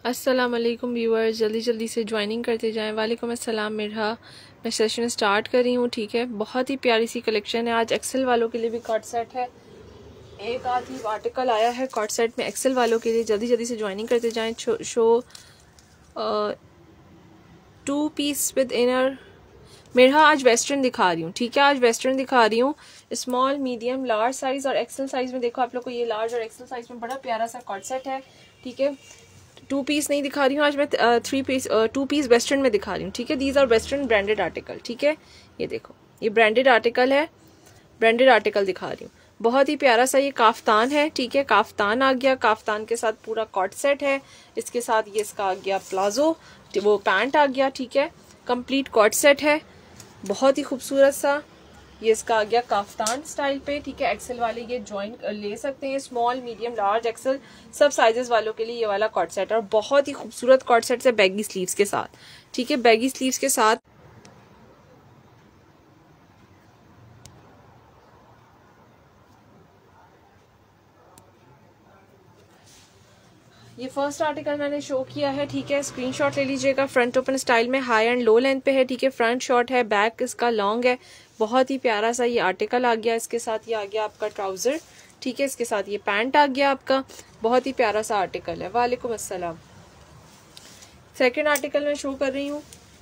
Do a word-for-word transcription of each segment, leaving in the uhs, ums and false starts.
अस्सलाम वालेकुम व्यूअर्स, जल्दी जल्दी से ज्वाइनिंग करते जाएं। वालेकुम अस्सलाम मिरहा, मैं सेशन स्टार्ट कर रही हूँ। ठीक है, बहुत ही प्यारी सी कलेक्शन है। आज एक्सेल वालों के लिए भी कॉट सेट है, एक आध ही आर्टिकल आया है कॉट सेट में एक्सेल वालों के लिए। जल्दी जल्दी से ज्वाइनिंग करते जाएं। Show two piece with inner मिरहा आज वेस्टर्न दिखा रही हूँ। ठीक है, आज वेस्टर्न दिखा रही हूँ। स्मॉल, मीडियम, लार्ज साइज और एक्सेल साइज में देखो आप लोग को ये लार्ज और एक्सेल साइज में बड़ा प्यारा सा कॉट सेट है। ठीक है, टू पीस नहीं दिखा रही हूँ आज मैं, three piece two piece western में दिखा रही हूँ। ठीक है, these are western branded article. ठीक है, ये देखो ये ब्रांडेड आर्टिकल है, ब्रांडेड आर्टिकल दिखा रही हूँ। बहुत ही प्यारा सा ये काफ्तान है। ठीक है, काफ्तान आ गया, काफ्तान के साथ पूरा कॉट सेट है। इसके साथ ये इसका आ गया प्लाजो, वो पैंट आ गया। ठीक है, कंप्लीट कॉट सेट है, बहुत ही खूबसूरत सा। ये इसका आ गया काफ्तान स्टाइल पे। ठीक है, एक्सेल वाले ये ज्वाइन ले सकते हैं, स्मॉल, मीडियम, लार्ज, एक्सेल सब साइजेस वालों के लिए ये वाला कॉट सेट है। और बहुत ही खूबसूरत कॉट सेट है बैगी स्लीव्स के साथ। ठीक है, बैगी स्लीव्स के साथ ये फर्स्ट आर्टिकल मैंने शो किया है। ठीक है, स्क्रीनशॉट ले लीजिएगा। फ्रंट ओपन स्टाइल में हाई एंड लो लेंथ पे है। ठीक है, फ्रंट शॉर्ट है, बैक इसका लॉन्ग है। बहुत ही प्यारा सा ये आर्टिकल आ गया। इसके साथ ये आ गया आपका ट्राउजर। ठीक है, इसके साथ ये पैंट आ गया आपका। बहुत ही प्यारा सा आर्टिकल है। वालेकुम अस्सलाम। सेकेंड आर्टिकल मैं शो कर रही हूँ,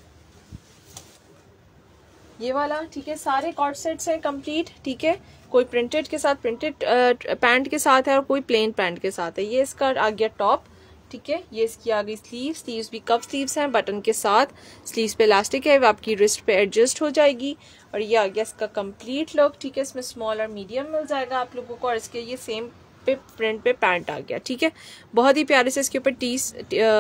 ये वाला। ठीक है, सारे कॉट सेट्स हैं कंप्लीट। ठीक है, कोई प्रिंटेड के साथ, प्रिंटेड पैंट के साथ है और कोई प्लेन पैंट के साथ है। ये इसका आ गया टॉप। ठीक है, ये इसकी आ गई स्लीव। स्लीव्स भी कप स्लीव्स हैं बटन के साथ। स्लीव्स पे इलास्टिक है, वो आपकी रिस्ट पे एडजस्ट हो जाएगी। और ये आ गया इसका कंप्लीट लुक। ठीक है, इसमें स्मॉल और मीडियम मिल जाएगा आप लोगों को। और इसके ये सेम पे प्रिंट पे पैंट आ गया। ठीक है, बहुत ही प्यारे से इसके ऊपर टीस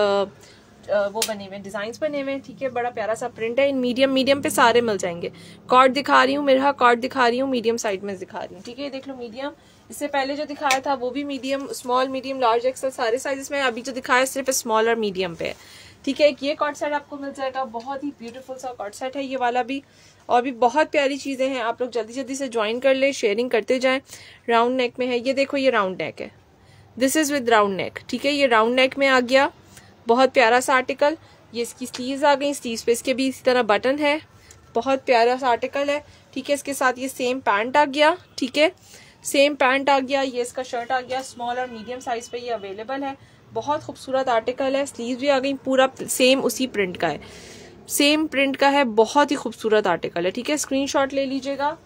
वो बने हुए, डिजाइन बने हुए। ठीक है, बड़ा प्यारा सा प्रिंट है। इन मीडियम मीडियम पे सारे मिल जाएंगे। कॉर्ड दिखा रही हूँ, मेरा कॉर्ड दिखा रही हूँ, मीडियम साइड में दिखा रही हूँ। ठीक है, ये देख लो मीडियम। इससे पहले जो दिखाया था वो भी medium, small, medium, large, XL सारे साइजेस में। अभी जो दिखाया सिर्फ स्मॉल और मीडियम पे है। ठीक है, एक ये कॉर्ड सेट आपको मिल जाएगा, बहुत ही ब्यूटीफुल सा कॉर्ड सेट है ये वाला भी। और भी बहुत प्यारी चीजें हैं, आप लोग जल्दी जल्दी से ज्वाइन कर ले, शेयरिंग करते जाएं। राउंड नेक में है, ये देखो ये राउंड नेक है, this is with round neck. ठीक है, ये राउंड नेक में आ गया, बहुत प्यारा सा आर्टिकल। ये इसकी स्लीव्स आ गई, स्लीव्स पे इसके भी इसी तरह बटन है, बहुत प्यारा सा आर्टिकल है। ठीक है, इसके साथ ये सेम पैंट आ गया। ठीक है, सेम पैंट आ गया। ये इसका शर्ट आ गया, स्मॉल और मीडियम साइज पे ये अवेलेबल है। बहुत खूबसूरत आर्टिकल है। स्लीव्स भी आ गई, पूरा सेम उसी प्रिंट का है, सेम प्रिंट का है। बहुत ही खूबसूरत आर्टिकल है। ठीक है, स्क्रीनशॉट ले लीजिएगा।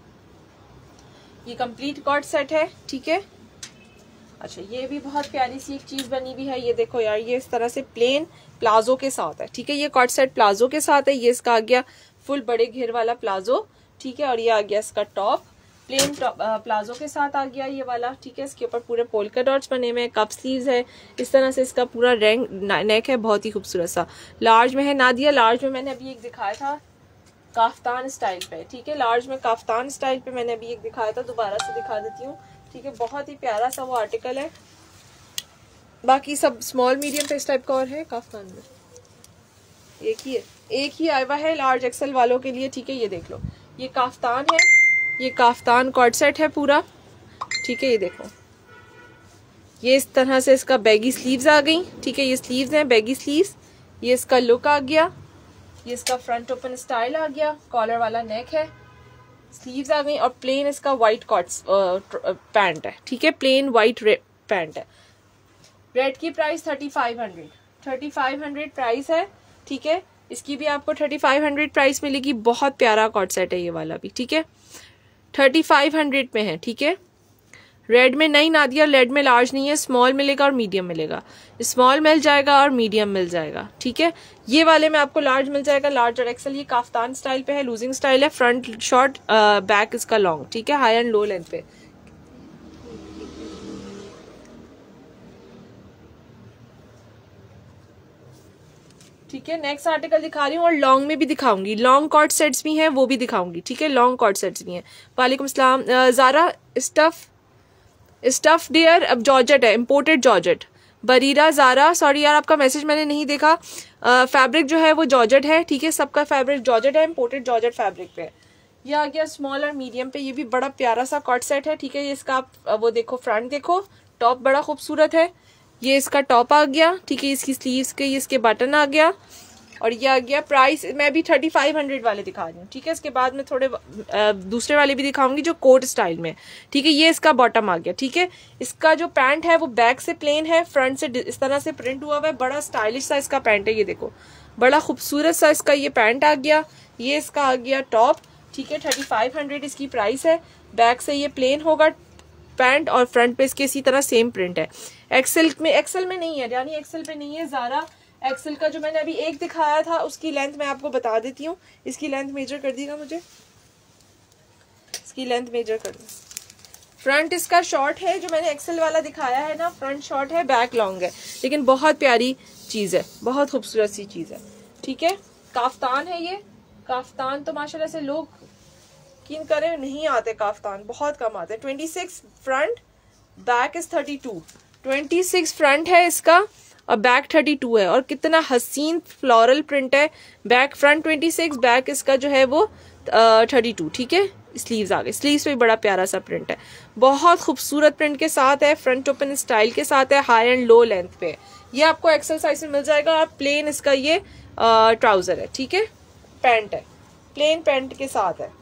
ये कंप्लीट कॉट सेट है। ठीक है, अच्छा ये भी बहुत प्यारी सी एक चीज बनी हुई है। ये देखो यार, ये इस तरह से प्लेन प्लाजो के साथ है। ठीक है, ये कॉट सेट प्लाजो के साथ है। ये इसका आ गया फुल बड़े घेर वाला प्लाजो। ठीक है, और ये आ गया इसका टॉप, प्लेन टॉप प्लाजो के साथ आ गया ये वाला। ठीक है, इसके ऊपर पूरे पोल्का डॉट्स बने हुए हैं, कप स्लीव्स है, इस तरह से इसका पूरा रैंक नेक है, बहुत ही खूबसूरत सा। लार्ज में है नादिया, लार्ज में मैंने अभी एक दिखाया था काफ्तान स्टाइल पे। ठीक है, लार्ज में काफ्तान स्टाइल पे मैंने अभी एक दिखाया था, दोबारा से दिखा देती हूँ। ठीक है, बहुत ही प्यारा सा वो आर्टिकल है। बाकी सब स्मॉल मीडियम पे इस टाइप का और है। काफ्तान में एक ही है, एक ही आया हुआ है लार्ज एक्सेल वालों के लिए। ठीक है, ये देख लो, ये काफ्तान है, ये काफ्तान कॉर्ड सेट है पूरा। ठीक है, ये देखो, ये इस तरह से इसका बैगी स्लीव्स आ गई। ठीक है, ये स्लीव्स हैं, बैगी स्लीव्स। ये इसका लुक आ गया, ये इसका फ्रंट ओपन स्टाइल आ गया, कॉलर वाला नेक है, स्लीव्स आ गई। और प्लेन इसका व्हाइट कॉट्स पैंट है। ठीक है, प्लेन व्हाइट पैंट है। रेड की price thirty five hundred thirty five hundred price है। ठीक है, इसकी भी आपको थर्टी फाइव हंड्रेड प्राइस मिलेगी। बहुत प्यारा कॉट सेट है ये वाला भी। ठीक है, थर्टी फाइव हंड्रेड में है। ठीक है, रेड में नहीं नादिया, रेड में लार्ज नहीं है, स्मॉल मिलेगा और मीडियम मिलेगा। स्मॉल मिल जाएगा और मीडियम मिल जाएगा। ठीक है, ये वाले में आपको लार्ज मिल जाएगा, लार्ज और एक्सेल। ये काफ्तान स्टाइल पे है, लूजिंग स्टाइल है, फ्रंट शॉर्ट, बैक इसका लॉन्ग। ठीक है, हाई एंड लो लेंथ पे। ठीक है, नेक्स्ट आर्टिकल दिखा रही हूँ और लॉन्ग में भी दिखाऊंगी, लॉन्ग कॉट सेट्स भी हैं वो भी दिखाऊंगी। ठीक है, लॉन्ग कॉट सेट्स भी हैं। वालेकुम सलाम। जारा स्टफ स्टफ डियर, अब जॉर्जेट है, imported georgette. Bareera Zara, sorry यार आपका मैसेज मैंने नहीं देखा। फैब्रिक जो है वो जॉर्जेट है। ठीक है, सबका फैब्रिक जॉर्जेट है, इम्पोर्टेड जॉर्जेट फैब्रिक पे। ये आ गया स्मॉल और मीडियम पे, ये भी बड़ा प्यारा सा कॉट सेट है। ठीक है, ये इसका आप वो देखो, फ्रंट देखो, टॉप बड़ा खूबसूरत है। ये इसका टॉप आ गया, ठीक है, इसकी स्लीव्स के ये इसके बटन आ गया, और ये आ गया। प्राइस मैं भी थर्टी फाइव हंड्रेड वाले दिखा रही हूँ, ठीक है। इसके बाद में थोड़े आ, दूसरे वाले भी दिखाऊंगी जो कोट स्टाइल में, ठीक है। ये इसका बॉटम आ गया, ठीक है। इसका जो पैंट है वो बैक से प्लेन है, फ्रंट से इस तरह से प्रिंट हुआ हुआ है। बड़ा स्टाइलिश सा इसका पैंट है, ये देखो बड़ा खूबसूरत सा इसका ये पैंट आ गया। ये इसका आ गया टॉप, ठीक है। थर्टी फाइव हंड्रेड इसकी प्राइस है। बैक से ये प्लेन होगा पैंट और फ्रंट पे इसके इसी तरह सेम प्रिंट है। एक्सेल में एक्सेल में नहीं है, यानी एक्सेल पे नहीं है। ज़ारा एक्सेल का जो मैंने अभी एक दिखाया था उसकी लेंथ मैं आपको बता देती हूँ। इसकी लेंथ मेजर कर दीजिएगा मुझे, इसकी लेंथ मेजर कर दी। फ्रंट इसका शॉर्ट है, जो मैंने एक्सेल वाला दिखाया है ना, फ्रंट शॉर्ट है, बैक लॉन्ग है, लेकिन बहुत प्यारी चीज़ है, बहुत खूबसूरत सी चीज़ है, ठीक है। काफ्तान है ये। काफ्तान तो माशाल्लाह से लोग यकीन करें नहीं आते, काफ्तान बहुत कम आते हैं। Twenty six front, back is thirty two. Twenty six front है इसका और बैक थर्टी टू है, और कितना हसीन फ्लोरल प्रिंट है। Back front twenty six, back इसका जो है वो थर्टी टू, ठीक है। स्लीव्स आ गए, स्लीव्स पे बड़ा प्यारा सा प्रिंट है, बहुत खूबसूरत प्रिंट के साथ है, फ्रंट ओपन स्टाइल के साथ है, हाई एंड लो लेंथ पे। ये आपको एक्सेल साइज में मिल जाएगा। और प्लेन इसका ये ट्राउजर है, ठीक है, पैंट है, प्लेन पैंट के साथ है।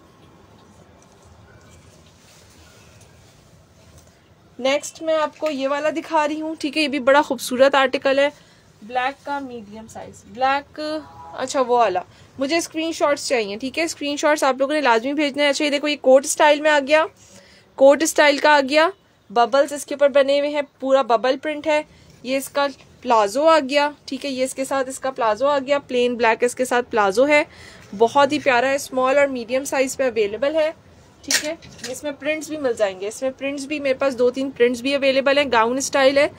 नेक्स्ट मैं आपको ये वाला दिखा रही हूँ, ठीक है। ये भी बड़ा खूबसूरत आर्टिकल है, ब्लैक का मीडियम साइज, ब्लैक, अच्छा वो वाला। मुझे स्क्रीनशॉट्स चाहिए, ठीक है, स्क्रीनशॉट्स आप लोगों ने लाजमी भेजने हैं। अच्छा ये देखो, ये कोट स्टाइल में आ गया, कोट स्टाइल का आ गया, बबल्स इसके ऊपर बने हुए हैं, पूरा बबल प्रिंट है। ये इसका प्लाजो आ गया, ठीक है, ये इसके साथ इसका प्लाजो आ गया, प्लेन ब्लैक इसके साथ प्लाजो है, बहुत ही प्यारा है। स्मॉल और मीडियम साइज पे अवेलेबल है, ठीक है। इसमें प्रिंट्स भी मिल जाएंगे, इसमें प्रिंट्स भी मेरे पास दो तीन प्रिंट्स भी अवेलेबल हैं। गाउन स्टाइल है,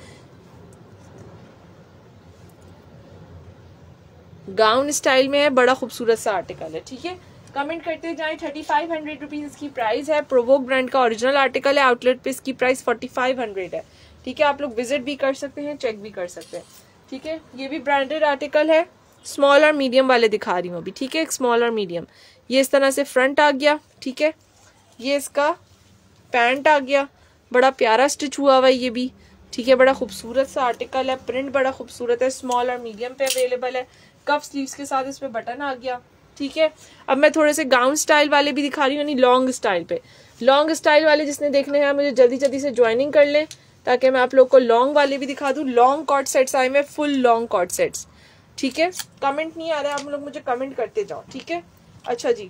गाउन स्टाइल में है, बड़ा खूबसूरत सा आर्टिकल है, ठीक है। कमेंट करते जाएं। थर्टी फाइव हंड्रेड रुपीज इसकी प्राइस है। प्रोवोक ब्रांड का ओरिजिनल आर्टिकल है, आउटलेट पे इसकी प्राइस फोर्टी फाइव हंड्रेड है, ठीक है। आप लोग विजिट भी कर सकते हैं, चेक भी कर सकते हैं, ठीक है। ये भी ब्रांडेड आर्टिकल है, स्मॉल और मीडियम वाले दिखा रही हूँ अभी, ठीक है, स्मॉल और मीडियम। ये इस तरह से फ्रंट आ गया, ठीक है। ये इसका पैंट आ गया, बड़ा प्यारा स्टिच हुआ हुआ है ये भी, ठीक है, बड़ा खूबसूरत सा आर्टिकल है, प्रिंट बड़ा खूबसूरत है, स्मॉल और मीडियम पे अवेलेबल है। कफ स्लीव्स के साथ इसमें बटन आ गया, ठीक है। अब मैं थोड़े से गाउन स्टाइल वाले भी दिखा रही हूँ, यानी लॉन्ग स्टाइल पे। लॉन्ग स्टाइल वाले जिसने देखने हैं मुझे जल्दी जल्दी से ज्वाइनिंग कर लें, ताकि मैं आप लोग को लॉन्ग वाले भी दिखा दूँ। लॉन्ग कॉट सेट्स आए हुए, फुल लॉन्ग कॉट सेट्स, ठीक है। कमेंट नहीं आ रहा है, आप लोग मुझे कमेंट करते जाओ, ठीक है। अच्छा जी,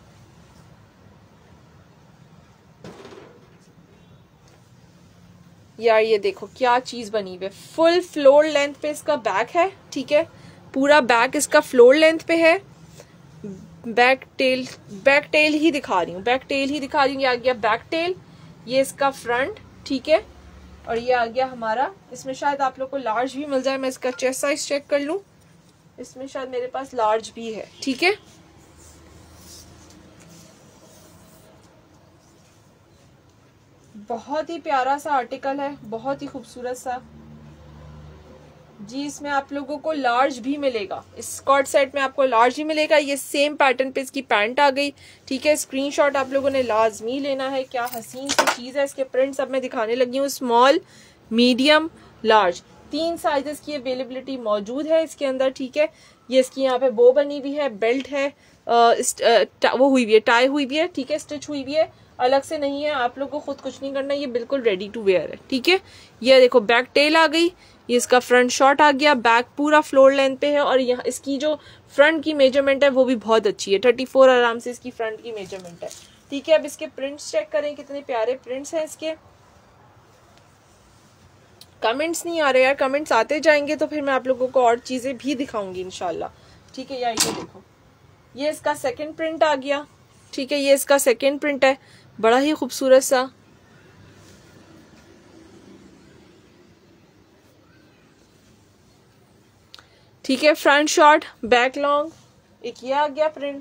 यार ये देखो क्या चीज बनी हुई है, फुल फ्लोर लेंथ पे इसका बैक है, ठीक है, पूरा बैक इसका फ्लोर लेंथ पे है। बैक टेल, बैक टेल ही दिखा रही हूँ, बैक टेल ही दिखा रही हूँ। ये आ गया बैक टेल, ये इसका फ्रंट, ठीक है, और ये आ गया हमारा। इसमें शायद आप लोग को लार्ज भी मिल जाए, मैं इसका चेस्ट साइज चेक कर लूँ, इसमें शायद मेरे पास लार्ज भी है, ठीक है। बहुत ही प्यारा सा आर्टिकल है, बहुत ही खूबसूरत सा जी। इसमें आप लोगों को लार्ज भी मिलेगा, इस स्कर्ट सेट में आपको लार्ज ही मिलेगा। ये सेम पैटर्न पे इसकी पैंट आ गई, ठीक है। स्क्रीनशॉट आप लोगों ने लाजमी लेना है, क्या हसीन सी चीज़ है। इसके प्रिंट्स अब मैं दिखाने लगी हूँ, स्मॉल, मीडियम, लार्ज, तीन साइजेस की अवेलेबिलिटी मौजूद है इसके अंदर, ठीक है। ये इसकी यहाँ पे बो बनी हुई है, बेल्ट है, आ, इस, आ, वो हुई हुई है, टाई हुई हुई है, ठीक है, स्टिच हुई हुई है, अलग से नहीं है। आप लोग को खुद कुछ नहीं करना, ये बिल्कुल रेडी टू वेयर है, ठीक है। ये देखो बैक टेल आ गई, ये इसका फ्रंट शॉर्ट आ गया, बैक पूरा फ्लोर लेंथ पे है, और यहाँ इसकी जो फ्रंट की मेजरमेंट है वो भी बहुत अच्छी है, थर्टी फोर आराम से इसकी फ्रंट की मेजरमेंट है, ठीक है। अब इसके प्रिंट्स चेक करें, कितने प्यारे प्रिंट्स हैं इसके। कमेंट्स नहीं आ रहे यार, कमेंट्स आते जाएंगे तो फिर मैं आप लोगों को और चीजें भी दिखाऊंगी इंशाल्लाह, ठीक है। यार ये देखो, ये इसका सेकेंड प्रिंट आ गया, ठीक है, ये इसका सेकेंड प्रिंट है, बड़ा ही खूबसूरत सा, ठीक है। फ्रंट शॉर्ट, बैक लॉन्ग, एक ये आ गया प्रिंट,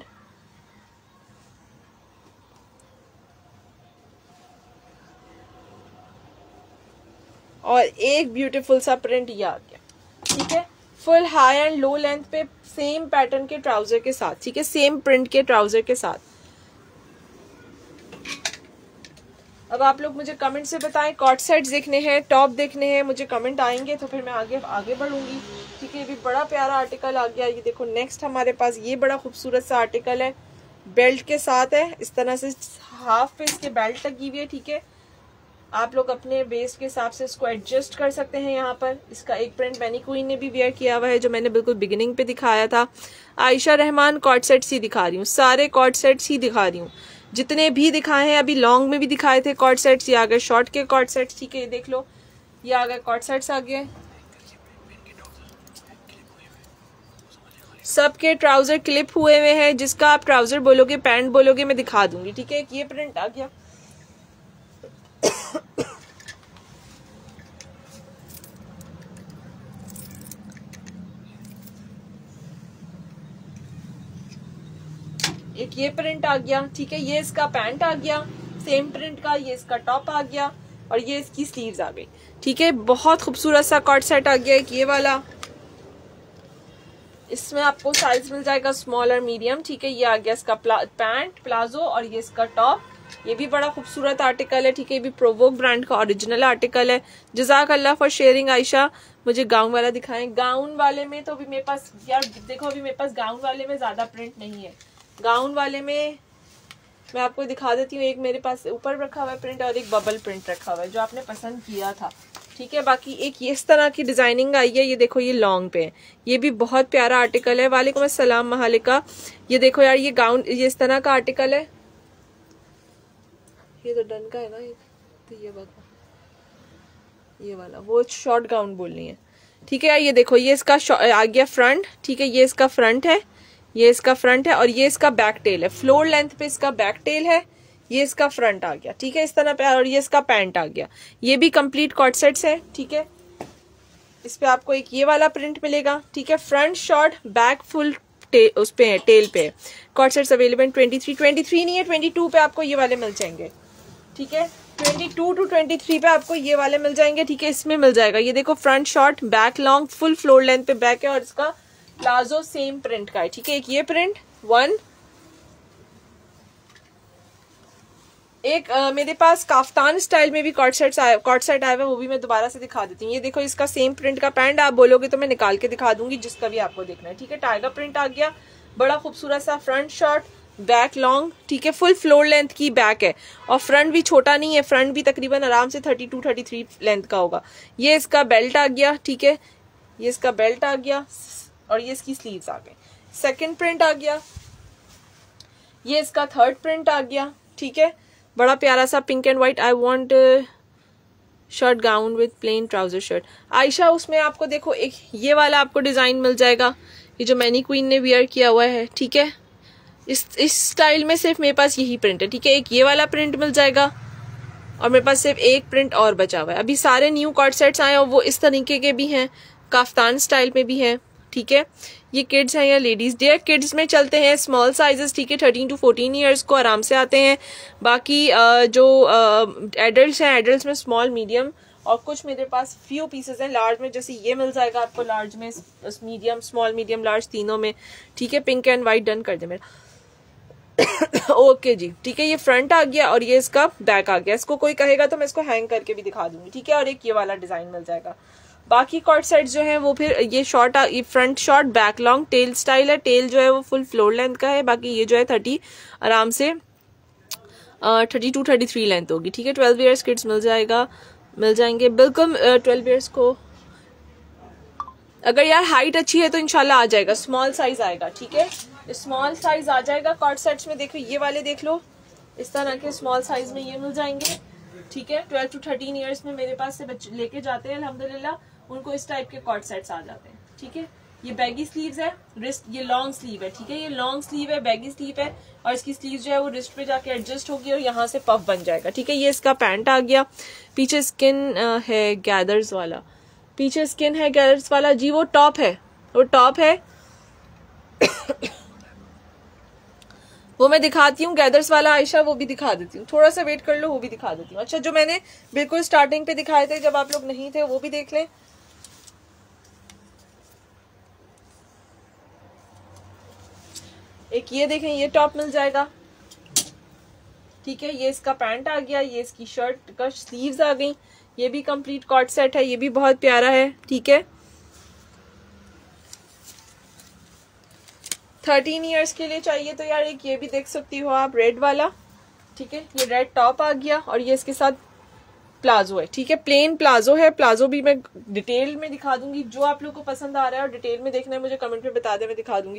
और एक ब्यूटीफुल सा प्रिंट ये आ गया, ठीक है। Full high and low length पे सेम पैटर्न के ट्राउजर के साथ, ठीक है, सेम प्रिंट के ट्राउजर के साथ। अब आप लोग मुझे कमेंट से बताएं, कॉट सेट्स देखने हैं, टॉप देखने हैं, मुझे कमेंट आएंगे तो फिर मैं आगे आगे बढ़ूंगी। ठीक है, ये भी बड़ा प्यारा आर्टिकल आ गया। ये देखो नेक्स्ट हमारे पास ये बड़ा खूबसूरत सा आर्टिकल है, बेल्ट के साथ है, इस तरह से हाफ पे इसके बेल्ट लगी हुई है। ठीक है, आप लोग अपने बेस के हिसाब से इसको एडजस्ट कर सकते हैं। यहाँ पर इसका एक प्रिंट मैनी क्वीन ने भी वेयर किया हुआ है, जो मैंने बिल्कुल बिगिनिंग पे दिखाया था। आयशा रहमान कॉट सेट्स ही दिखा रही हूँ, सारे कॉट सेट्स ही दिखा रही हूँ, जितने भी दिखाए हैं। अभी लॉन्ग में भी दिखाए थे कॉट सेट्स, ये आ गए शॉर्ट के कॉट सेट्स। ठीक है, ये देख लो, ये आ गए कॉट सेट्स आ गए। सबके ट्राउजर क्लिप हुए हुए हैं, जिसका आप ट्राउजर बोलोगे, पैंट बोलोगे, मैं दिखा दूंगी। ठीक है, ये प्रिंट आ गया। एक ये प्रिंट आ गया। ठीक है, ये इसका पैंट आ गया सेम प्रिंट का, ये इसका टॉप आ गया और ये इसकी स्लीव्स आ गई। ठीक है, बहुत खूबसूरत सा कॉट सेट आ गया एक ये वाला। इसमें आपको साइज मिल जाएगा स्मॉल और मीडियम। ठीक है, ये आ गया इसका प्ला, पैंट प्लाजो और ये इसका टॉप। ये भी बड़ा खूबसूरत आर्टिकल है। ठीक है, ये भी प्रोवोक ब्रांड का ओरिजिनल आर्टिकल है। जज़ाक अल्लाह फॉर शेयरिंग आयशा। मुझे गाउन वाला दिखाएं। गाउन वाले में तो अभी मेरे पास, यार देखो अभी मेरे पास गाउन वाले में ज्यादा प्रिंट नहीं है। गाउन वाले में मैं आपको दिखा देती हूँ, एक मेरे पास ऊपर रखा हुआ है प्रिंट और एक बबल प्रिंट रखा हुआ है, जो आपने पसंद किया था। ठीक है, बाकी एक ये इस तरह की डिजाइनिंग आई है, ये देखो ये लॉन्ग पे है, ये भी बहुत प्यारा आर्टिकल है। वालेकुम अस्सलाम महालिका। ये देखो यार, ये गाउन ये इस तरह का आर्टिकल है। ये तो डन का है ना, ये तो ये वाला ये वाला वो शॉर्ट गाउन बोलनी है। ठीक है यार, ये देखो ये इसका आ गया फ्रंट। ठीक है, ये इसका फ्रंट है, ये इसका फ्रंट है और ये इसका बैक टेल है। फ्लोर लेंथ पे इसका बैक टेल है, ये इसका फ्रंट आ गया। ठीक है, इस तरह पे, और ये इसका पैंट आ गया। ये भी कंप्लीट कॉट सेट्स है। ठीक है, इस पे आपको एक ये वाला प्रिंट मिलेगा। ठीक है, फ्रंट शॉर्ट बैक फुल उस पे है, टेल पे। Coord sets available twenty three twenty three नहीं है, ट्वेंटी टू पे आपको ये वाले मिल जाएंगे। ठीक है, twenty two two twenty three पे आपको ये वाले मिल जाएंगे। ठीक है, इसमें मिल जाएगा, ये देखो front short back long full floor length पे बैक है और इसका प्लाजो सेम प्रिंट का है। ठीक है, एक ये प्रिंट वन, एक आ, मेरे पास काफ्तान स्टाइल में भी कॉट सेट्स आए कॉट सेट आया हुआ है, वो भी मैं दोबारा से दिखा देती हूँ। ये देखो इसका सेम प्रिंट का पैंट, आप बोलोगे तो मैं निकाल के दिखा दूंगी जिसका भी आपको देखना है। ठीक है, टाइगर प्रिंट आ गया, बड़ा खूबसूरत सा फ्रंट शॉर्ट बैक लॉन्ग। ठीक है, फुल फ्लोर लेंथ की बैक है और फ्रंट भी छोटा नहीं है, फ्रंट भी तकरीबन आराम से thirty two thirty three length का होगा। ये इसका बेल्ट आ गया। ठीक है, ये इसका बेल्ट आ गया और ये इसकी स्लीव्स आ गई। सेकंड प्रिंट आ गया, ये इसका थर्ड प्रिंट आ गया। ठीक है, बड़ा प्यारा सा pink and white. I want shirt gown with plain trouser shirt. Ayesha, उसमें आपको देखो एक ये वाला आपको डिजाइन मिल जाएगा, ये जो मैनी क्वीन ने वियर किया हुआ है। ठीक है, इस इस स्टाइल में सिर्फ मेरे पास यही प्रिंट है। ठीक है, एक ये वाला प्रिंट मिल जाएगा और मेरे पास सिर्फ एक प्रिंट और बचा हुआ है। अभी सारे न्यू कॉट सेट्स आए और वो इस तरीके के भी हैं, काफ्तान स्टाइल में भी हैं। ठीक है, ये किड्स हैं या लेडीज, डेयर किड्स में चलते हैं स्मॉल साइजेस। ठीक है, थर्टीन टू फोर्टीन ईयर्स को आराम से आते हैं। बाकी जो एडल्ट्स हैं, एडल्ट्स में स्मॉल मीडियम और कुछ मेरे पास फ्यू पीसेस हैं लार्ज में, जैसे ये मिल जाएगा आपको लार्ज में, मीडियम स्मॉल मीडियम लार्ज तीनों में। ठीक है, पिंक एंड व्हाइट डन कर दे मेरा। ओके जी, ठीक है, ये फ्रंट आ गया और ये इसका बैक आ गया। इसको कोई कहेगा तो मैं इसको हैंग करके भी दिखा दूंगी। ठीक है, और एक ये वाला डिजाइन मिल जाएगा। बाकी कॉट सेट जो है वो फिर ये शॉर्ट ये front short back long tail style है। टेल जो है वो फुल फ्लोर लेंथ का है। बाकी ये जो है थर्टी आराम से thirty two thirty three length होगी। ठीक है, ट्वेल्व ईयर्स किड्स मिल जाएगा मिल जाएंगे बिल्कुल। ट्वेल्व ईयर्स को अगर यार हाइट अच्छी है तो इंशाल्लाह आ जाएगा, स्मॉल साइज आएगा। ठीक है, स्मॉल साइज आ जाएगा कॉट सेट्स में। देखो ये वाले देख लो, इस तरह के स्मॉल साइज में ये मिल जाएंगे। ठीक है, ट्वेल्व टू थर्टीन ईयर्स में मेरे पास से बच्चे लेके जाते हैं अल्हम्दुलिल्लाह, उनको इस टाइप के कॉट सेट्स आ जाते हैं। ठीक है, ये बैगी स्लीव्स है, रिस्ट ये लॉन्ग स्लीव है। ठीक है, ये लॉन्ग स्लीव है, बैगी स्लीव है और इसकी स्लीव जो है वो रिस्ट पे जाके एडजस्ट होगी और यहाँ से पफ बन जाएगा। ठीक है, ये इसका पैंट आ गया। पीछे स्किन है गैदर्स वाला, पीछे स्किन है गैदर्स वाला जी, वो टॉप है, वो टॉप है वो मैं दिखाती हूँ गैदर्स वाला आयशा, वो भी दिखा देती हूँ। थोड़ा सा वेट कर लो, वो भी दिखा देती हूँ। अच्छा, जो मैंने बिल्कुल स्टार्टिंग पे दिखाए थे जब आप लोग नहीं थे, वो भी देख लें। एक ये देखें, ये टॉप मिल जाएगा। ठीक है। ये इसका पैंट आ गया, ये इसकी शर्ट का स्लीव्स आ गई। ये भी कंप्लीट कॉर्ड सेट है, ये भी बहुत प्यारा है। ठीक है, थर्टीन इयर्स के लिए चाहिए तो यार एक ये भी देख सकती हो आप, रेड वाला। ठीक है, ये रेड टॉप आ गया और ये इसके साथ प्लाजो है। ठीक है, प्लेन प्लाजो है। प्लाजो भी मैं डिटेल में दिखा दूंगी, जो आप लोग को पसंद आ रहा है और डिटेल में देखना है मुझे कमेंट में बता दे, मैं दिखा दूंगी।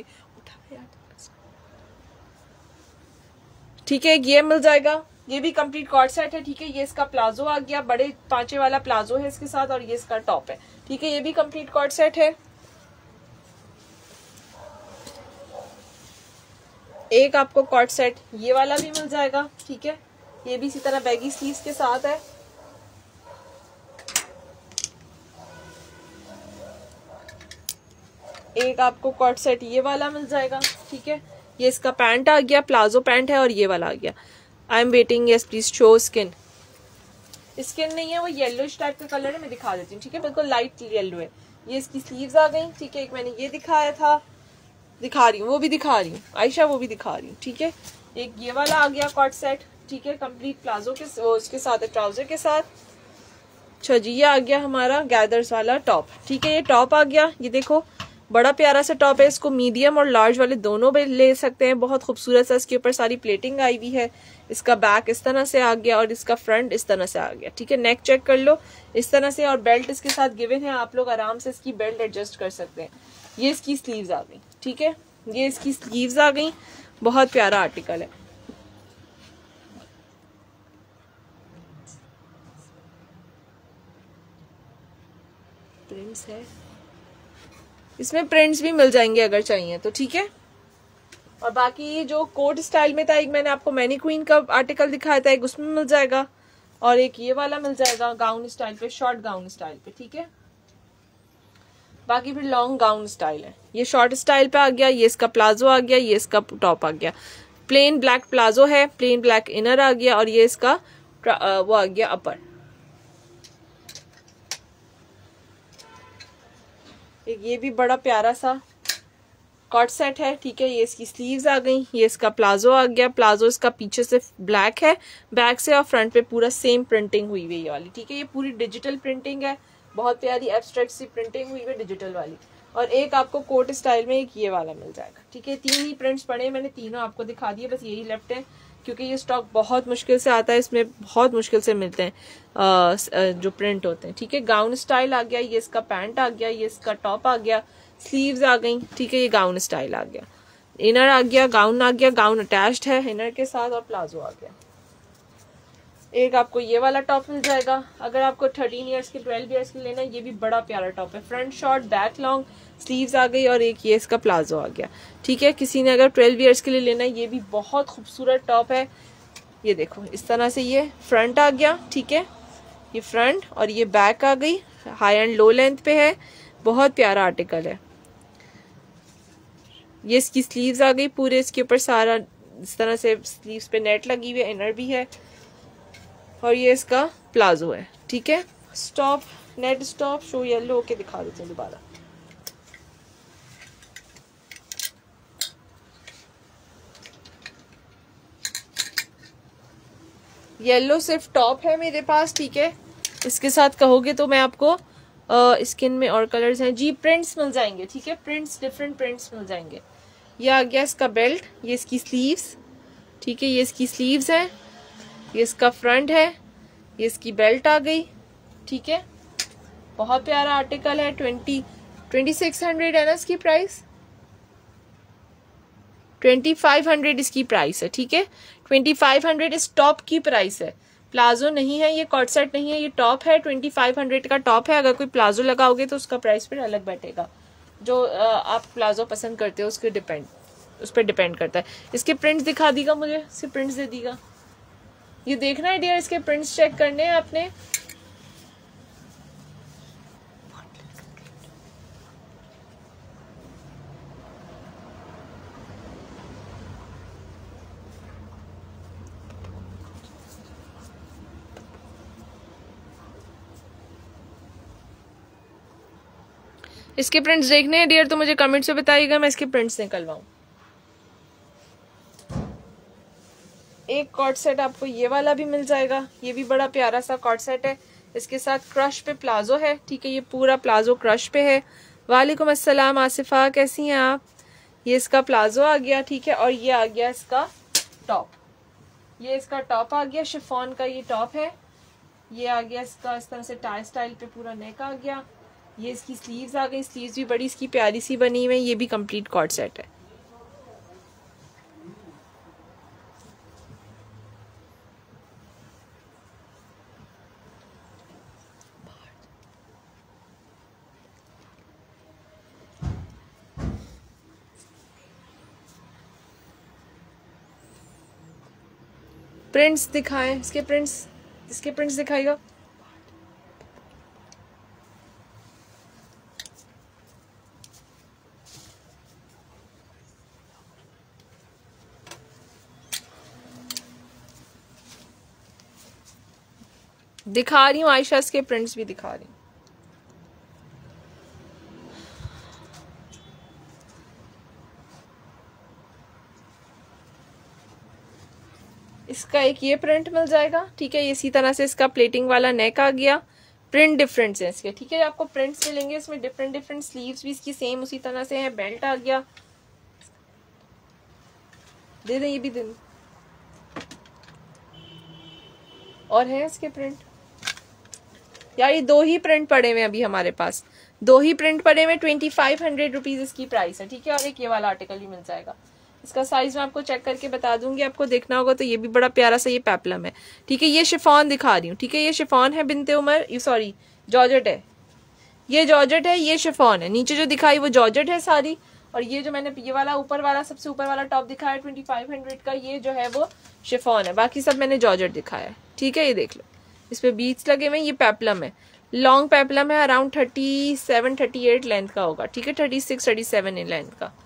ठीक है, ये मिल जाएगा, ये भी कंप्लीट कॉर्ड सेट है। ठीक है, ये इसका प्लाजो आ गया, बड़े पांचे वाला प्लाजो है इसके साथ, और ये इसका टॉप है। ठीक है, ये भी कंप्लीट कॉर्ड सेट है। एक आपको कॉर्ड सेट ये वाला भी मिल जाएगा। ठीक है, ये भी इसी तरह बैगी स्लीव्स के साथ है। एक आपको कॉर्ड सेट ये वाला मिल जाएगा। ठीक है, ये इसका पैंट आ गया, प्लाजो पैंट है, और ये वाला आ गया। I am waiting, yes please show skin. Skin नहीं है, वो येलोइश टाइप का कलर है, मैं दिखा देती हूँ। ठीक है, बिल्कुल लाइट येलो है। ये इसकी स्लीव्स आ गई। ठीक है, एक मैंने ये दिखाया था, दिखा रही हूँ, वो भी दिखा रही हूँ आयशा, वो भी दिखा रही हूँ। ठीक है, एक ये वाला आ गया कॉर्ड सेट। ठीक है, कंप्लीट प्लाजो के उसके साथ है, ट्राउजर के साथ। अच्छा जी, ये आ गया हमारा गैदर्स वाला टॉप। ठीक है, ये टॉप आ गया, ये देखो बड़ा प्यारा सा टॉप है। इसको मीडियम और लार्ज वाले दोनों भी ले सकते हैं। बहुत खूबसूरत सा इसके ऊपर सारी प्लेटिंग आई हुई है। इसका बैक इस तरह से आ गया और इसका फ्रंट इस तरह से आ गया। ठीक है, नेक चेक कर लो इस तरह से, और बेल्ट इसके साथ गिवन है, आप लोग आराम से इसकी बेल्ट एडजस्ट कर सकते हैं। ये इसकी स्लीव्स आ गई। ठीक है, ये इसकी स्लीव्स आ गई, बहुत प्यारा आर्टिकल है। प्रिंट्स है, इसमें प्रिंट्स भी मिल जाएंगे अगर चाहिए तो। ठीक है, और बाकी जो कोट स्टाइल में था, एक मैंने आपको मैनी क्वीन का आर्टिकल दिखाया था, एक उसमें मिल जाएगा, और एक ये वाला मिल जाएगा गाउन स्टाइल पे, शॉर्ट गाउन स्टाइल पे। ठीक है, बाकी फिर लॉन्ग गाउन स्टाइल है। ये शॉर्ट स्टाइल पे आ गया, ये इसका प्लाजो आ गया, ये इसका टॉप आ गया। प्लेन ब्लैक प्लाजो है, प्लेन ब्लैक इनर आ गया, और ये इसका वो आ गया अपर। एक ये भी बड़ा प्यारा सा कॉट सेट है। ठीक है, ये इसकी स्लीव्स आ गई, ये इसका प्लाजो आ गया। प्लाजो इसका पीछे से ब्लैक है बैक से, और फ्रंट पे पूरा सेम प्रिंटिंग हुई हुई है वाली। ठीक है, ये पूरी डिजिटल प्रिंटिंग है, बहुत प्यारी एब्स्ट्रैक्ट सी प्रिंटिंग हुई है डिजिटल वाली। और एक आपको कोट स्टाइल में एक ये वाला मिल जाएगा। ठीक है, तीन ही प्रिंट्स पड़े, मैंने तीनों आपको दिखा दिए, बस यही लेफ्ट है क्योंकि ये स्टॉक बहुत मुश्किल से आता है, इसमें बहुत मुश्किल से मिलते हैं आ, जो प्रिंट होते हैं। ठीक है, गाउन स्टाइल आ गया, ये इसका पैंट आ गया, ये इसका टॉप आ गया, स्लीव्स आ गई। ठीक है, ये गाउन स्टाइल आ गया, इनर आ गया, गाउन आ गया, गाउन अटैच्ड है इनर के साथ, और प्लाजो आ गया। एक आपको ये वाला टॉप मिल जाएगा अगर आपको थर्टीन इयर्स के ट्वेल्व इयर्स के लेना है। ये भी बड़ा प्यारा टॉप है, front short back long, sleeves आ गई, और एक ये इसका प्लाजो आ गया। ठीक है, किसी ने अगर ट्वेल्व इयर्स के लिए लेना है, ये भी बहुत खूबसूरत टॉप है। ये देखो इस तरह से ये फ्रंट आ गया। ठीक है, ये फ्रंट और ये बैक आ गई, हाई एंड लो लेंथ पे है, बहुत प्यारा आर्टिकल है। ये इसकी स्लीव्स आ गई पूरे, इसके ऊपर सारा इस तरह से स्लीव्स पे नेट लगी हुई है, इनर भी है, और ये इसका प्लाजो है। ठीक है, stop net stop show yellow होके दिखा देते हैं दोबारा। येलो सिर्फ टॉप है मेरे पास। ठीक है, इसके साथ कहोगे तो मैं आपको स्किन में और कलर्स हैं जी, प्रिंट्स मिल जाएंगे। ठीक है, प्रिंट्स डिफरेंट प्रिंट्स मिल जाएंगे। ये आ गया इसका बेल्ट, ये इसकी स्लीव्स। ठीक है, ये इसकी स्लीव्स है, ये इसका फ्रंट है, ये इसकी बेल्ट आ गई। ठीक है, बहुत प्यारा आर्टिकल है। ट्वेंटी ट्वेंटी सिक्स हंड्रेड है ना इसकी प्राइस, ट्वेंटी फाइव हंड्रेड इसकी प्राइस है। ठीक है, ट्वेंटी फाइव हंड्रेड इस टॉप की प्राइस है, प्लाजो नहीं है, ये कॉट सेट नहीं है, ये टॉप है। ट्वेंटी फाइव हंड्रेड का टॉप है। अगर कोई प्लाजो लगाओगे तो उसका प्राइस फिर अलग बैठेगा, जो आप प्लाजो पसंद करते हो उसके डिपेंड उस पर डिपेंड करता है। इसके प्रिंट्स दिखा दीगा मुझे, इसके प्रिंट्स दे दीगा। ये देखना है डियर, इसके प्रिंट्स चेक करने हैं आपने। इसके प्रिंट्स देखने हैं डियर तो मुझे कमेंट से बताइएगा, मैं इसके प्रिंट्स निकलवाऊं। एक कॉर्ड सेट आपको ये वाला भी मिल जाएगा, ये भी बड़ा प्यारा सा कॉर्ड सेट है। इसके साथ क्रश पे प्लाजो है, ठीक है, ये पूरा प्लाजो क्रश पे है। वालेकुम अस्सलाम आसिफा, कैसी हैं आप? ये इसका प्लाजो आ गया, ठीक है, और ये आ गया इसका टॉप। ये इसका टॉप आ गया, शिफॉन का ये टॉप है। ये आ गया इसका इस तरह से टाई स्टाइल पे पूरा नेक आ गया। ये इसकी स्लीव्स आ गई, स्लीव्स भी बड़ी इसकी प्यारी सी बनी हुई है। ये भी कंप्लीट कॉर्ड सेट है। प्रिंट्स दिखाएं, इसके प्रिंट्स इसके प्रिंट्स दिखाएगा। दिखा रही हूँ आयशा, इसके प्रिंट्स भी दिखा रही हूँ। इसका एक ये प्रिंट मिल जाएगा, ठीक है, इसी तरह से इसका प्लेटिंग वाला नेक आ गया। प्रिंट डिफरेंट है इसके, ठीक है, आपको प्रिंट्स मिलेंगे इसमें डिफरेंट डिफरेंट। स्लीव्स भी इसकी सेम उसी तरह से है। बेल्ट आ गया, दे दें, ये भी दे दें। और है इसके प्रिंट यार, ये दो ही प्रिंट पड़े हुए अभी हमारे पास, दो ही प्रिंट पड़े हुए। ट्वेंटी फाइव हंड्रेड रुपीज इसकी प्राइस है, ठीक है। और एक ये वाला आर्टिकल भी मिल जाएगा। इसका साइज मैं आपको चेक करके बता दूंगी, आपको देखना होगा तो। ये भी बड़ा प्यारा सा ये पेप्लम है, ठीक है। ये शिफॉन दिखा रही हूँ, ठीक है, ये शिफॉन है बिनते उमर, सॉरी जॉर्जेट है, ये जॉर्जेट है, ये शिफॉन है। नीचे जो दिखाई वो जॉर्जेट है सारी, और ये जो मैंने ये वाला ऊपर वाला सबसे ऊपर वाला टॉप दिखाया ट्वेंटी फाइव हंड्रेड का, ये जो है वो शिफॉन है। बाकी सब मैंने जॉर्जेट दिखाया है, ठीक है। ये देख लो, इस पे बीट्स लगे हुए। ये पेप्लम है, लॉन्ग पेप्लम है, around thirty seven thirty eight length का होगा, ठीक है, thirty six thirty seven in length का।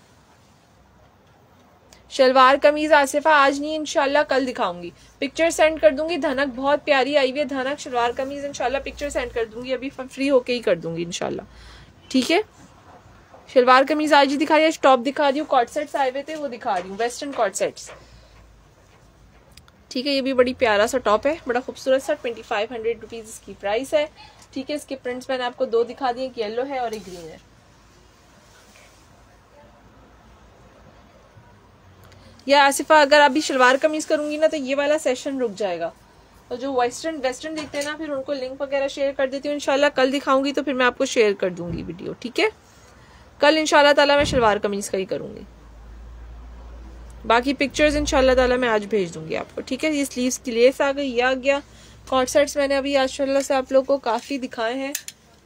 शलवार कमीज आसिफा आज नहीं, इंशाल्लाह कल दिखाऊंगी, पिक्चर सेंड कर दूंगी। धनक बहुत प्यारी आई हुई है, धनक शलवार कमीज इंशाल्लाह पिक्चर सेंड कर दूंगी, अभी फ्री होके ही कर दूंगी इंशाल्लाह, ठीक है। शलवार कमीज आज ही दिखा रही है, टॉप दिखा रही हूँ। कॉर्ड सेट्स आए हुए थे वो दिखा रही हूँ, वेस्टर्न कॉर्ड सेट्स, ठीक है। ये भी बड़ी प्यारा सा टॉप है, बड़ा खूबसूरत सा, ट्वेंटी फाइव हंड्रेड रुपीज इसकी प्राइस है, ठीक है। इसके प्रिंट्स मैंने आपको दो दिखा दिए, एक येलो है और एक ग्रीन है। या आसिफा अगर अभी शलवार कमीज करूंगी ना तो ये वाला सेशन रुक जाएगा, और जो वेस्टर्न वेस्टर्न देखते हैं ना फिर उनको लिंक वगैरह शेयर कर देती हूँ। इंशाल्लाह कल दिखाऊंगी तो फिर मैं आपको शेयर कर दूंगी वीडियो, ठीक है। कल इंशाल्लाह ताला मैं शलवार कमीज का ही करूंगी, बाकी पिक्चर्स इंशाल्लाह ताला मैं आज भेज दूंगी आपको, ठीक है। ये स्लीव्स की लेस आ गई, ये आ गया। कॉर्ड सेट्स मैंने अभी माशाल्लाह से आप लोग को काफी दिखाए हैं।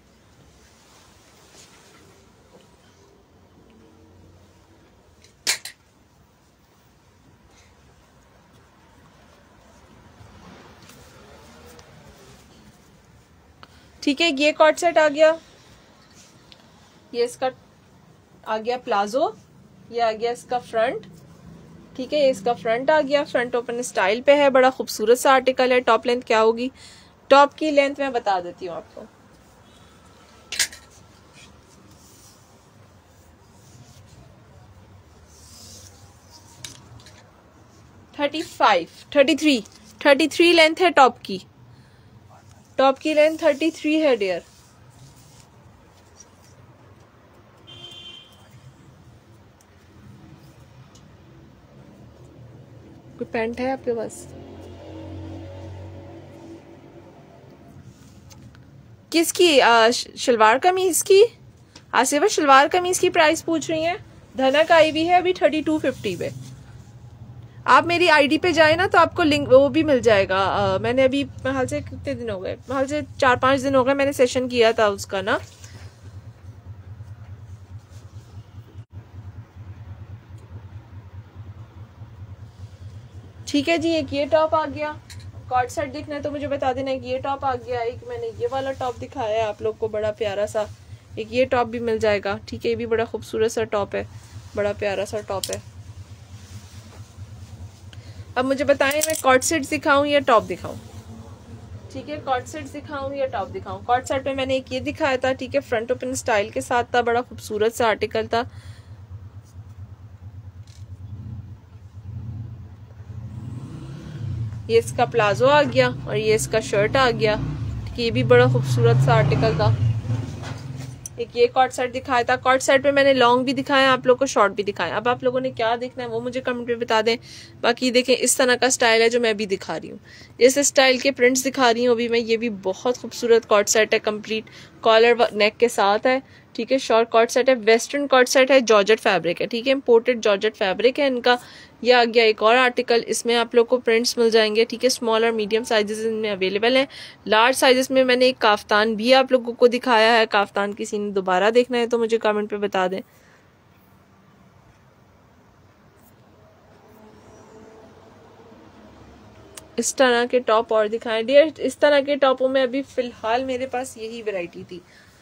ठीक है, ये कॉर्ड सेट आ गया, ये इसका आ गया प्लाजो, ये आ गया इसका फ्रंट, ठीक है। ये इसका फ्रंट आ गया, फ्रंट ओपन स्टाइल पे है, बड़ा खूबसूरत सा आर्टिकल है। टॉप लेंथ क्या होगी? टॉप की लेंथ मैं बता देती हूँ आपको, thirty five thirty three thirty three length है टॉप की, टॉप की लेंथ थर्टी थ्री है डियर। कोई पैंट है आपके पास? किसकी? शलवार कमीज की? आसिफा शलवार कमीज की प्राइस पूछ रही हैं? धनक आई भी है अभी थर्टी टू फिफ्टी पे। आप मेरी आईडी पे जाए ना तो आपको लिंक वो भी मिल जाएगा। आ, मैंने अभी हाल से कितने दिन हो गए, हाल से चार पांच दिन हो गए, मैंने सेशन किया था उसका ना। ठीक है जी, एक ये टॉप आ गया। कॉर्ड सेट देखना है तो मुझे बता देना। एक ये टॉप आ गया, एक मैंने ये वाला टॉप दिखाया है आप लोग को, बड़ा प्यारा सा। एक ये टॉप भी मिल जाएगा, ठीक है। ये भी बड़ा खूबसूरत सा टॉप है, बड़ा प्यारा सा टॉप है। अब मुझे बताएं मैं कॉर्ड सेट दिखाऊं या टॉप दिखाऊं? ठीक है, कॉर्ड सेट दिखाऊं या टॉप दिखाऊं? कॉर्ड सेट में मैंने एक ये दिखाया था, ठीक है, फ्रंट ओपन स्टाइल के साथ था, बड़ा खूबसूरत सा आर्टिकल था। ये इसका प्लाजो आ गया और ये इसका शर्ट आ गया। ये भी बड़ा खूबसूरत सा आर्टिकल था। एक ये कॉर्ड सेट दिखाया था। कॉर्ड सेट पे मैंने लॉन्ग भी दिखाया, आप लोगों को शॉर्ट भी दिखाया। अब आप लोगों ने क्या देखना है वो मुझे कमेंट में बता दें। बाकी देखें इस तरह का स्टाइल है जो मैं भी दिखा रही हूँ, इस स्टाइल के प्रिंट्स दिखा रही हूँ अभी मैं। ये भी बहुत खूबसूरत कॉर्ड सेट है, कंप्लीट कॉलर नेक के साथ है। ठीक है, शॉर्ट कॉर्ड सेट है, वेस्टर्न कॉर्ड सेट है, जॉर्जेट फैब्रिक है। ठीक है, इंपोर्टेड जॉर्जेट फैब्रिक है इनका। ये आ गया एक और आर्टिकल, इसमें आप लोग को प्रिंट्स मिल जाएंगे। ठीक है, स्मॉल और मीडियम साइजेस इनमें अवेलेबल हैं। लार्ज साइजेस में मैंने एक काफ्तान भी आप लोगों को दिखाया है। काफ्तान किसी ने दोबारा देखना है तो मुझे कमेंट पे बता दें। इस तरह के टॉप और दिखाएं डियर। इस तरह के टॉपों में अभी फिलहाल मेरे पास यही वैरायटी थी।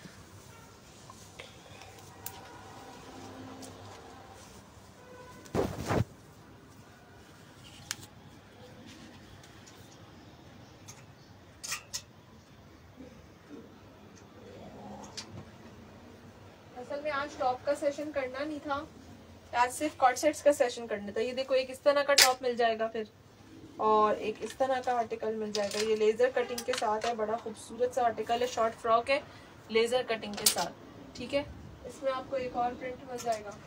असल में आज टॉप का सेशन करना नहीं था, आज सिर्फ कॉर्ड सेट्स का सेशन करना था। ये देखो एक इस तरह का टॉप मिल जाएगा फिर, और एक इस तरह का आर्टिकल मिल जाएगा। ये लेजर कटिंग के साथ है, बड़ा खूबसूरत सा आर्टिकल है, शॉर्ट फ्रॉक है लेजर कटिंग के साथ। ठीक है, इसमें आपको एक और प्रिंट मिल जाएगा।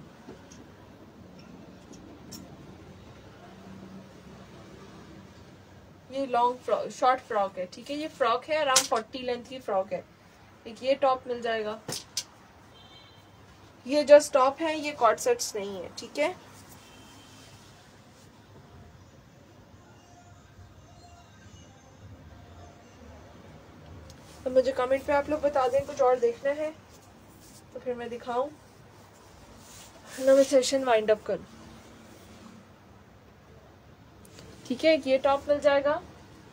ये लॉन्ग फ्रॉक शॉर्ट फ्रॉक है। ठीक है, ये फ्रॉक है, अराउंड फोर्टी लेंथ की फ्रॉक है। एक ये टॉप मिल जाएगा। ये जो टॉप है ये कॉर्ड सेट्स नहीं है। ठीक है, तो मुझे कमेंट पे आप लोग बता दें कुछ और देखना है तो फिर मैं दिखाऊं ना, मैं सेशन वाइंड अप करूं। ठीक है, एक ये टॉप मिल जाएगा,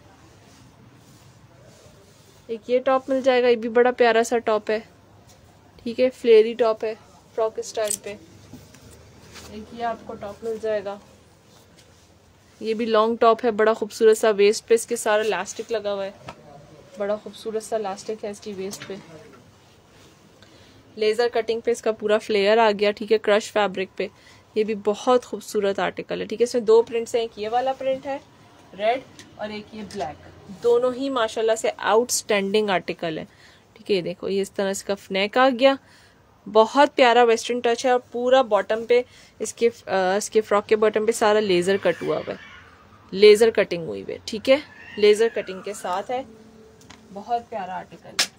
एक ये टॉप मिल जाएगा। ये भी बड़ा प्यारा सा टॉप है। ठीक है, फ्लेयरी टॉप है फ्रॉक स्टाइल पे। एक ये आपको टॉप मिल जाएगा। ये भी लॉन्ग टॉप है, बड़ा खूबसूरत सा, वेस्ट पे इसके सारा इलास्टिक लगा हुआ है, बड़ा खूबसूरत सा इलास्टिक है इसकी वेस्ट पे। लेजर कटिंग पे इसका पूरा फ्लेयर आ गया। ठीक है, क्रश फैब्रिक पे। ये भी बहुत खूबसूरत आर्टिकल है। ठीक है, इसमें दो प्रिंट्स हैं, एक ये वाला प्रिंट है रेड और एक ये ब्लैक, दोनों ही माशाल्लाह से आउटस्टैंडिंग आर्टिकल है। ठीक है, ये देखो ये इस तरह इसका नेक आ गया, बहुत प्यारा वेस्टर्न टच है। और पूरा बॉटम पे इसके आ, इसके फ्रॉक के बॉटम पे सारा लेजर कट हुआ हुआ है, लेजर कटिंग हुई हुई है। ठीक है, लेजर कटिंग के साथ है, बहुत प्यारा आर्टिकल है।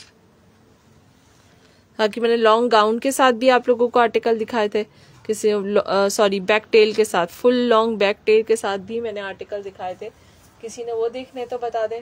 बाकी मैंने लॉन्ग गाउन के साथ भी आप लोगों को आर्टिकल दिखाए थे, किसी सॉरी बैक टेल के साथ, फुल लॉन्ग बैक टेल के साथ भी मैंने आर्टिकल दिखाए थे। किसी ने वो देखने तो बता दें।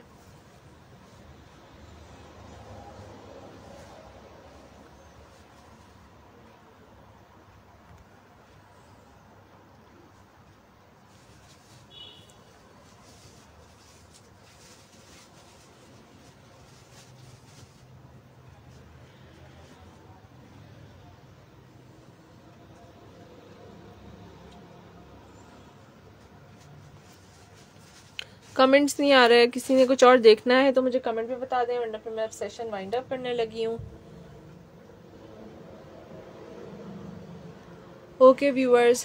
कमेंट्स नहीं आ रहे हैं, किसी ने कुछ और देखना है तो मुझे कमेंट में बता दें, वरना फिर मैं अब सेशन वाइंड अप करने लगी हूँ। ओके व्यूअर्स,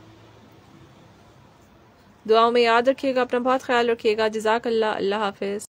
दुआओं में याद रखिएगा, अपना बहुत ख्याल रखिएगा। जज़ाकल्लाह, अल्लाह हाफिज।